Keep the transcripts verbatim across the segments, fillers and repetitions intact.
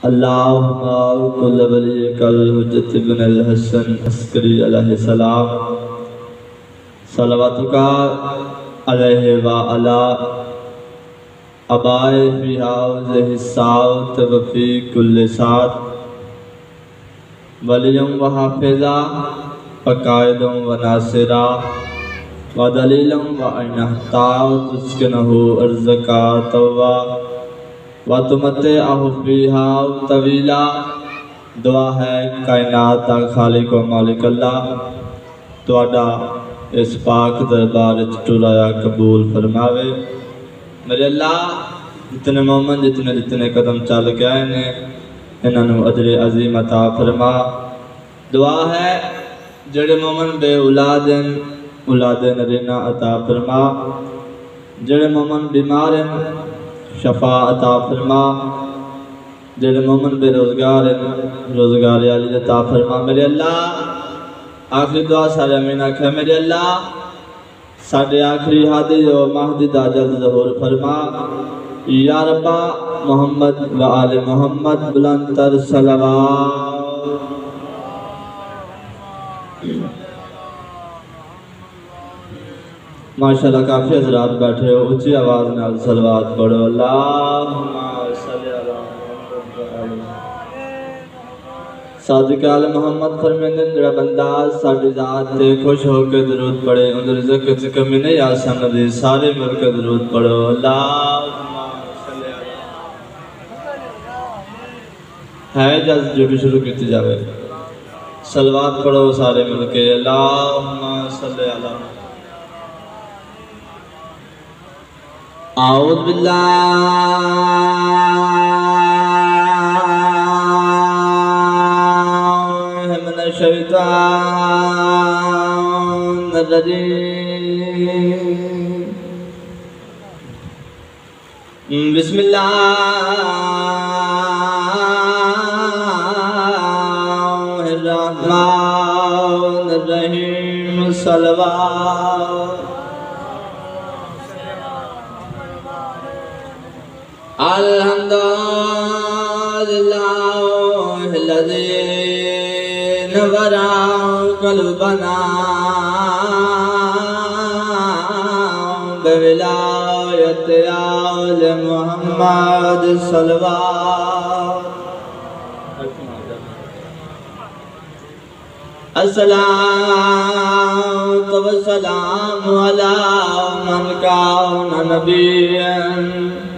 अल्लाहुम्मा कुल वलियकल हुज्जत इब्न अल हसन अस्करी अलैहि सलाम सलवातुका अलैहि व अला अबाए फी हाज़िहि सात व फी कुल्लि सात वलियम व हाफिज़ा व कायदम व नासिरा व दलीलम व अनहता तुस्किनहु अर्ज़का तवा व तुमते अहुफ़ीहा तवीला। दुआ है कायनात दा खालिक व मालिक अल्लाह तुहाडा इस पाक दरबार च टुराया कबूल फरमावे। मेरे अल्लाह जितने मोमन जितने जितने कदम चल गए ने इन्हों अजर अजीम अता फरमा। दुआ है जेड़े मोमन बे औलाद औलाद नरीना अता फरमा, जेड़े मोमन बीमार हैं शफा अता फरमा, जेड़े मोमन बेरोजगार हैं रोजगार वाली अता फरमा। मेरे अल्लाह आखिरी दुआ सारे अमीन आखे मेरे अल्लाह साढ़े आखिरी हादी और महदी दा जल्द ज़हूर फरमा। या रब्बा मोहम्मद व आले मोहम्मद बुलंदतर सलवात। माशाल्लाह काफ़ी हज़रात बैठे हो, ऊँची आवाज़ नाल सलवात पढ़ो। अल्लाहुम्मा सल्ली अला सादिक आले मोहम्मद फरमाते जड़ा बंदा साडी ज़ात ते खुश होकर दरूद पढ़े उन रिज़्क़ च कमी नहीं आ सकदी। सारे मिलकर दरूद पढ़ो। अल्लाहुम्मा सल्ली अला है जब जो भी शुरू की जावे सलवात पढ़ो सारे मिलके। अल्लाहुम्मा सल्ली अला आऊज़ बिल्लाहि मिनश शैतानिर रजीम। बिस्मिल्लाहिर रहमानिर रहीम। सलवात अल्हम्दुलिल्लाहिल्लज़ी नव्वरा क़ल्बना बिविलायति आले मुहम्मद सल्लल्लाहु। अस्सलातु वस्सलामु अला मन काना नबिय्यन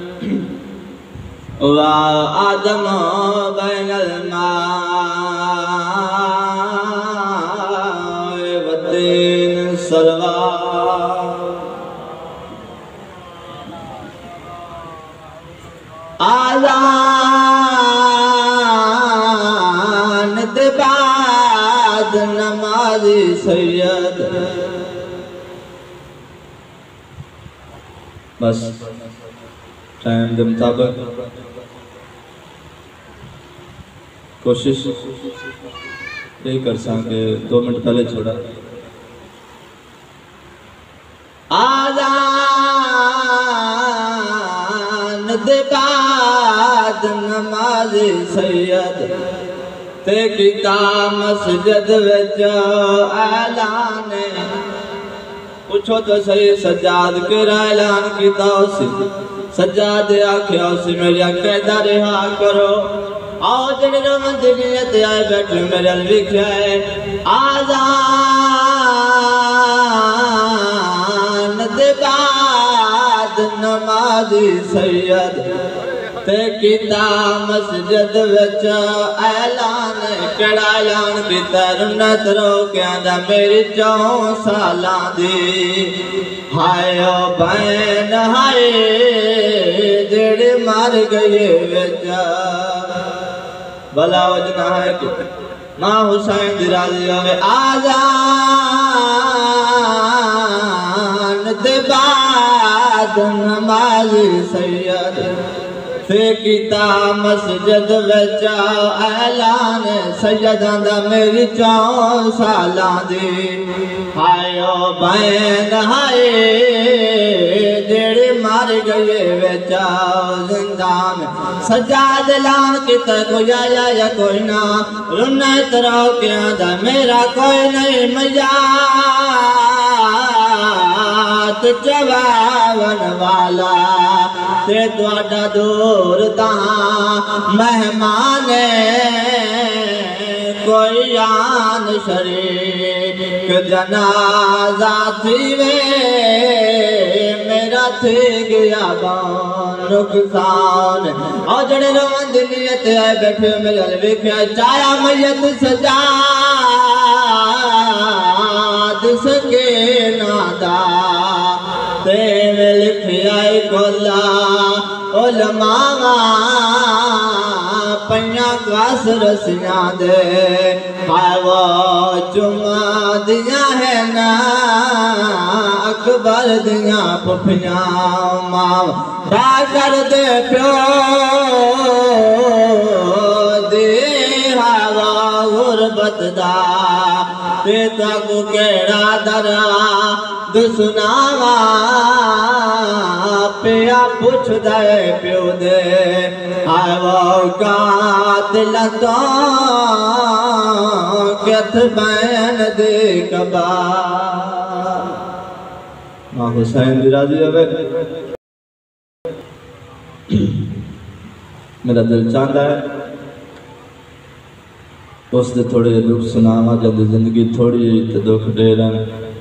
व आदम बैनल माए व तीन सलवात। आज़ान दे बाद नमाज़ी सैयद। बस टाइम के मुताबिक कोशिश ये कर सके दो मिनट पहले छोड़ा। आज़ान दे बाद नमाज़ी सैयद ते कीता मस्जिद विच ऐलान। पूछो तो सही सज्जाद केड़ा ऐलान कीता उसी सज्जाद आख्या उसी मेरी कैदा रिहा करो। आओ जेड़े रमन दी नीयत आए बैठे मेरे अल लिखा है आज़ान दे बाद नमाज़ी सैयद ते कीता मस्जिद विच ऐलान। केड़ा ऐलान कीता रुन्नत रोकियां दा मेरी चौं सालां दी। हाय ओ बैन हाय जेड़े मर गए विच भला वजना है कि मां हुसैन दी राज़ी होवे। आज़ान दे बाद नमाज़ी सैयद ते किता मस्जिद विच ऐलान सैयदां दा मेरी चौं सालां दी हाय ओ बैन हाय जेड़े मार गए विच जिंदान सज्जाद ऐलान किता कोई आया या कोई ना रुना तरा के आंदा मेरा कोई नहीं मैया चवावन वाला ते तुहाडा दूर दा मेहमान कोई आन शरीक जनाजा थीवे मेरा थे गया बान नुकसान और जड़े रोवन दिनियत है बैठे मेरे अल वेख्या चाया मैयत सजा सके नादा ते लिखिया कोला उलमावा पइया कास रसिया दे हाय वो चुमा दिया है ना अकबर दिया पुफिया माव कर दे प्यो दे हवा गुरबत दा ते तक केड़ा दरा दुसनावा पिया पुछ दे प्यो दे हाय वो कातिल तो कथ बैन दे कबा मां हुसैन दी राजी होवे मेरा दिल चाहता है उस दे थोड़े दुख सुनावा जब जिंदगी थोड़ी तो दुख दे रहे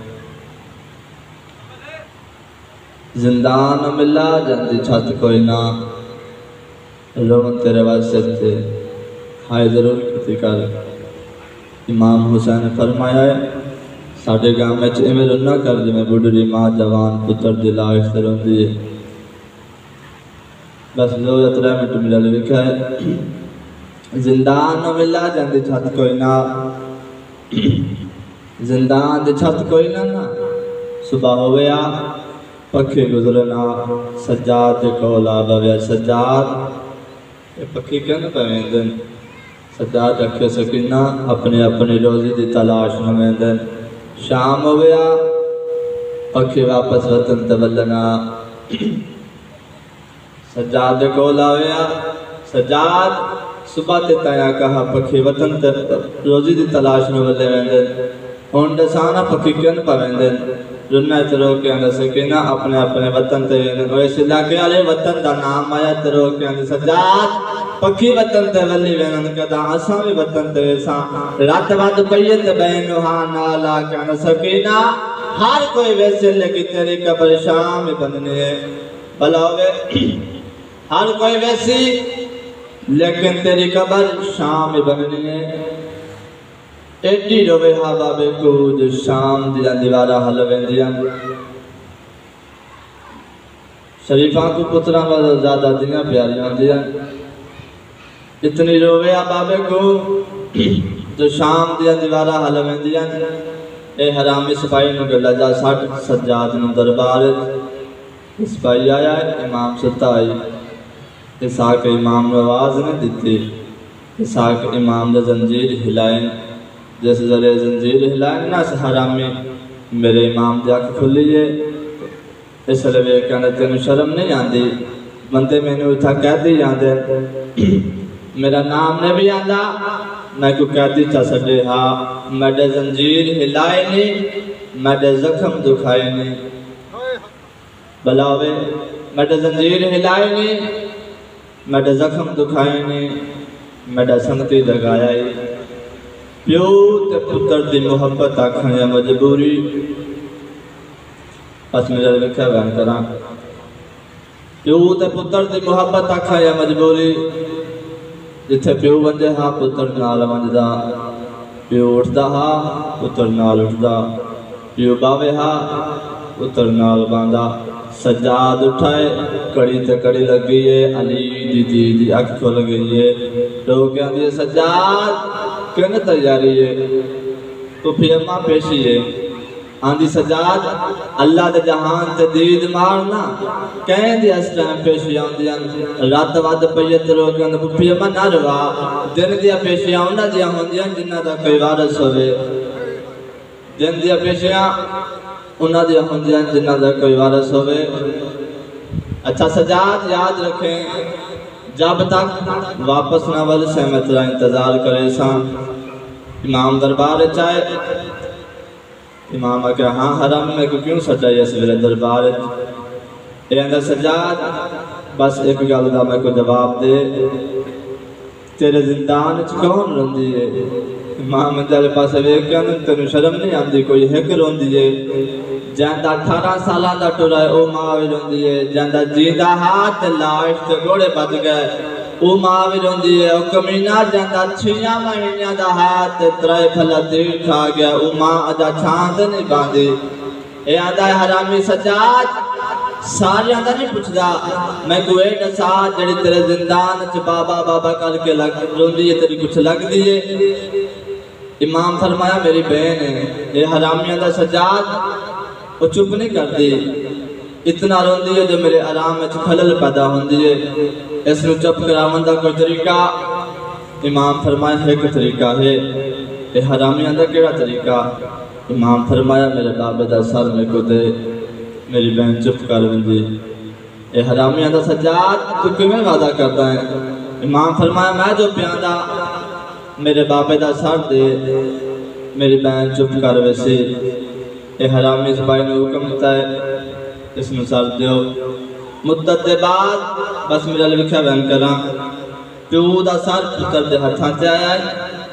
जिंदान मिला जल्दी छत कोई ना रोवन तेरे वास्ते हाय जरूर किसी कर इमाम हुसैन ने फरमाया है साढ़े गाँव में इवें रोना कर जिमें बुढ़ी माँ जवान पुत्र दिला इस रोंदी है बस दो या त्रै मिनट मिला लिखा है जिंदान मिला जल्दी छत कोई ना जिंदान दे छत कोई ना ना सुबह हो गया पखे गुजरना सज्जाद कोला बव्या सज्जाद ये पखी क्यों ना पवेंदन सज्जाद रखे सकीना अपने अपने रोजी की तलाश न वेंदन शाम हो गया पखे वापस वतन तवलना सज्जाद कोला होया सज्जाद सुबह ते ताया कहा पखी वतन ते रोजी की तलाश न वले वेंदन हुन दसाना पखी क्यों न पवेंदन रुना तरो के अंदर सकीना अपने अपने वतन ते वैसे इलाके वाले वतन का नाम आया तरो के अंदर सज्जाद पखी वतन ते वली वेनन कदा असा भी वतन ते सा रात बाद पइए ते बहनो हा नाला के अंदर सकीना हर कोई वैसे लगी तेरी कब्र शाम बंदने है भलावे हर कोई वैसी लेकिन तेरी कब्र शाम बननी है एडी रोवे हा बाबे को जो शाम दिया दीवारा हल वेंदियां शरीफा को पुत्रा वाला ज्यादा दियां प्यारी होंदियां इतनी रोवे हा बाबे को जो शाम दिया दीवारा हल वेंदियां ए हरामी सिपाही नु गला जा सट सज्जाद नु दरबार सिपाही आया इमाम सुता आई इसाक इमाम ने आवाज नहीं दी इसाक इमाम ने जंजीर हिलाए जैसे जरे जंजीर हिलाए ना हरामी मेरे इमाम की अख खुली है इसलिए वे कहना तेन शर्म नहीं आती बंदे मैंने उठा कैदी आते मेरा नाम नहीं भी आता मैं को कैदी चा सके हाँ मेरे जंजीर हिलाए नहीं मेरे जख्म दुखाए नहीं भलावे मेरे जंजीर हिलाए नहीं मेरे जख्म दुखाए नहीं मेरा संगती लगाया प्यो ते पुत्र दी मोहब्बत आखण या मजबूरी बस मेरा लिखा बयान करा प्यो ते पुत्र दी मोहब्बत आखण या मजबूरी जिथे प्यो वंजे हा पुत्र नाल वंजदा प्यो उठदा हा पुत्र नाल उठदा प्यो बावे हा पुत्र नाल बांदा सज्जाद उठाए कड़ी ते कड़ी लगी है अली दीदी दी अख खुल गई है लोग कहते सज्जाद क्यों तैयारी है तो फिर अम्मा पेशी है आंदी सजाद अल्लाह दे जहान ते दीद मारना कहंदी इस टाइम पेशियां होंदियां रात वद पई ते रोक कहंदे पुप्पी अम्मा ना रवा दिन दियां पेशियां उन्हां दियां होंदियां जिन्हां दा कोई वारिस होवे दिन दियां पेशियां उन्हां दियां होंदियां जिन्हां दा कोई वारिस होवे। अच्छा सजाद याद रखें जब तक वापस ना वल से मैं तेरा इंतजार करे सा। इमाम दरबार चाहे इमाम आख्या हाँ हरम में को क्यों सजाई इस वेले दरबार कहंदा सजाद बस एक गल दा मैं को जवाब दे तेरे जिंदान च कौन रोंदी है। इमाम दे पास वेख के तेन शर्म नहीं आती कोई हिक रोंदी है जैंदा अठारह साल का टुरा है वह मां भी रोंदी है जैंदा जींदा हाथ लाश ते घोड़े बच गए वो मां भी रोंदी है। वो कमीना जैंदा छिया महीनिया का हाथ त्रै फला तीर खा गया वो मां अजा छांद नहीं बांधी। ये आंदा हरामी सजाद सारिया का नहीं पुछदा मैं कोई दसा जड़ी तेरे जिंदान च बाबा बाबा करके लग रोंदी है तेरी कुछ लगदी है। इमाम फरमाया मेरी बहन है। ये हरामिया का सजाद वो चुप नहीं करती इतना रोंदी है जो मेरे आराम में खलल पैदा होंदी है इसनु चुप करावन दा कोई तरीका। इमाम फरमाया एक तरीका है ये हरामिया का केड़ा तरीका। इमाम फरमाया मेरे बाबे का सर मेरे को दे मेरी बहन चुप कर बंदी। ये हरामिया का सजाद तू किवें वादा करता है। इमाम फरमाया मैं जो प्यादा मेरे बाबे का सर दे मेरी बहन चुप कर वैसे। ये हरामी इस भाई ने हुक्म दिता है इसमें सर दो मुद्दत के बाद बस मेरा लिखा बयान करा प्यो का सर पुत्र के हथा से आया है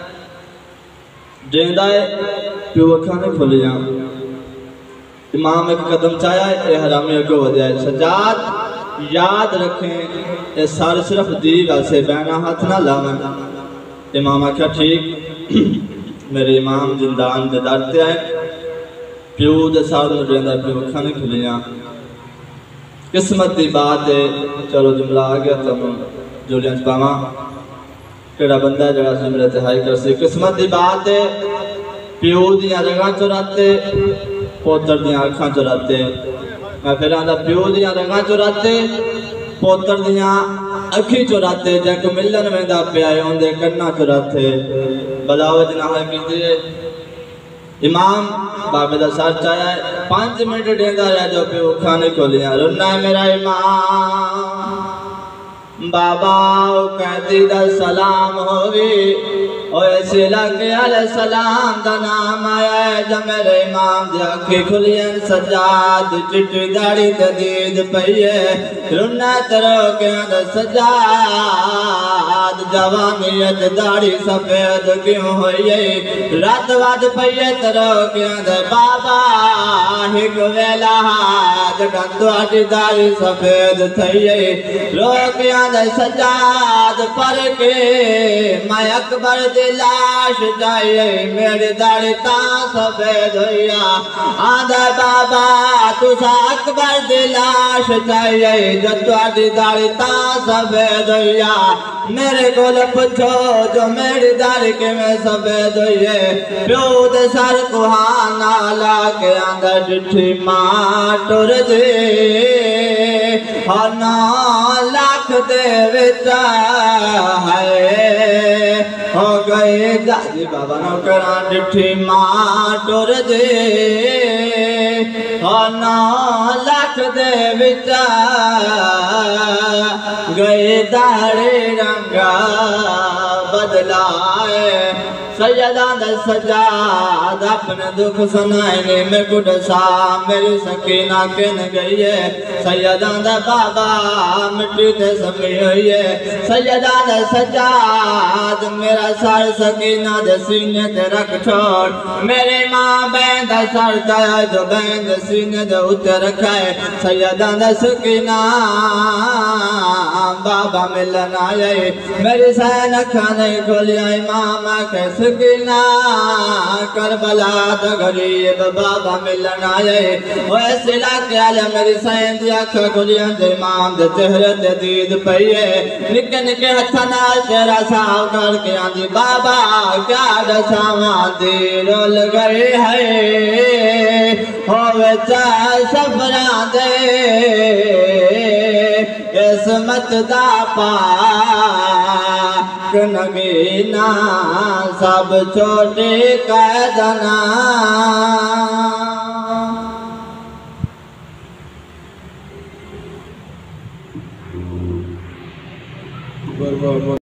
देंदा है प्यो अखा नहीं खुलिया। इमाम एक कदम चाया है ये हरामी अगो वधिया है। सजाद याद रखें ये सर सिर्फ दी वैसे बैना हाथ ना लावन। इमाम आख्या ठीक मेरे इमाम जिंदान के दर से आए प्यो के सर में देंदा प्यो अखा नहीं खुलिया। किस्मत की बात है चलो जुमला आ गया तुम जोलियां पावा केड़ा बंदा जरा जुमले ते हाई कर सी। किस्मत की बात है प्यो दियां रगां चुराते पोतर दियां अखां चुराते। मैं फिर आंदा प्यो दियां रगां चुराते पोतर दियां अखी चुराते जंक मिलन वेंदा पिया ओंदे कन्ना चुराते बलावज ना कीती। इमाम बाबे का सर चाया पांच मिनट देंदा रहा जो प्यो अखा नहीं खोलिया। रोना मेरा इमाम बाबा कहती दा सलाम होवी ऐसे लगे अल सलाम दा नाम आया है जब मेरे इमाम दी अखी खुलियन सजाद चिट्टी दाढ़ी ते दीद पई है। रोना तरो के सजाद जवानियत दाढ़ी सफेद क्यों होई है रात वाद पई है तरो के बाबा हिक वेला जड़ा तुहाडी दाढ़ी सफेद थई है रो के सजाद पर के मैं अकबर दी लाश जाए मेरी दाढ़ी ता सफेद होया। आंदा बाबा तुसा अकबर दी लाश जाए जो तुहाडी दाढ़ी ता सफेद होया। मेरे कोल पुछो जो मेरी दाढ़ी किवें सफेद होई है। प्यो दे सर कुहाना ला के आंदा डिठी मां टुर जे हना लाख दे विच है हो गए दादी बाबा नो करा डिठी मां टुर जे हना लाख दे विच गए दाड़े रंगा बदलाए। सैयदा सजाद अपने दुख सुनाए में कुछ सा मेरी सकीना किन गई है। सैयदा बाबा मिट्टी ते समी हुई है। सैयदा सजाद मेरा सर सकीना दे सीने ते रख छोड़ मेरे माँ बहन का सर चाया जो बहन दे सीने दे उत्ते रखा है। सैयदा सकीना बाबा मिलन आए मेरी सहन अखा नहीं खोलिया। मामा कैसे सकीना करबला द गरीब बाबा मिलन आए वैसे लाके आले मेरी साईं दी अख खुलियां दे इमाम दे चेहरे ते दीद पईए निके निके हथा नाल तेरा साफ करके आंदी बाबा क्या दसावां दी रोल गए है होवे चा सफरां दे किस्मत दा पाक नगीना सब छोटे कैदना।